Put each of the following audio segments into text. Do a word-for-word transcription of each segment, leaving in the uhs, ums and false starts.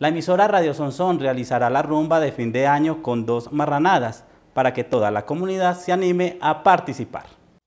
La emisora Radio Sonsón realizará la rumba de fin de año con dos marranadas para que toda la comunidad se anime a participar.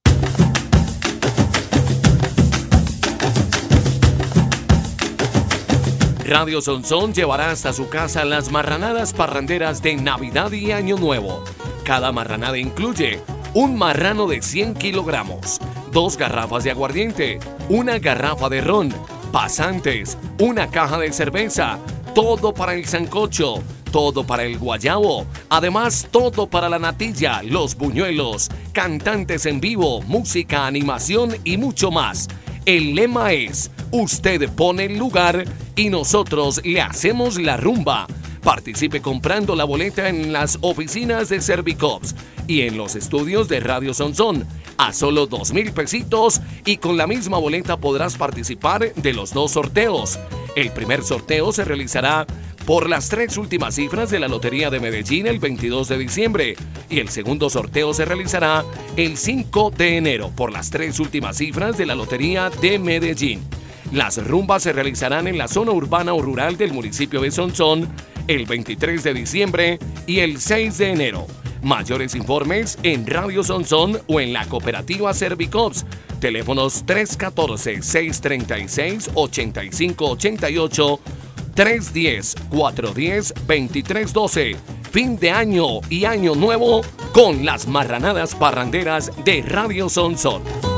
Radio Sonsón llevará hasta su casa las marranadas parranderas de Navidad y Año Nuevo. Cada marranada incluye un marrano de cien kilogramos, dos garrafas de aguardiente, una garrafa de ron, pasantes, una caja de cerveza, todo para el sancocho, todo para el guayabo, además todo para la natilla, los buñuelos, cantantes en vivo, música, animación y mucho más. El lema es: usted pone el lugar y nosotros le hacemos la rumba. Participe comprando la boleta en las oficinas de Servicops y en los estudios de Radio Sonsón a solo dos mil pesitos, y con la misma boleta podrás participar de los dos sorteos. El primer sorteo se realizará por las tres últimas cifras de la Lotería de Medellín el veintidós de diciembre y el segundo sorteo se realizará el cinco de enero por las tres últimas cifras de la Lotería de Medellín. Las rumbas se realizarán en la zona urbana o rural del municipio de Sonsón el veintitrés de diciembre y el seis de enero. Mayores informes en Radio Sonsón o en la cooperativa Servicops. Teléfonos tres uno cuatro, seis tres seis, ocho cinco ocho ocho, tres uno cero, cuatro uno cero, dos tres uno dos. Fin de año y año nuevo con las marranadas parranderas de Radio Sonsón.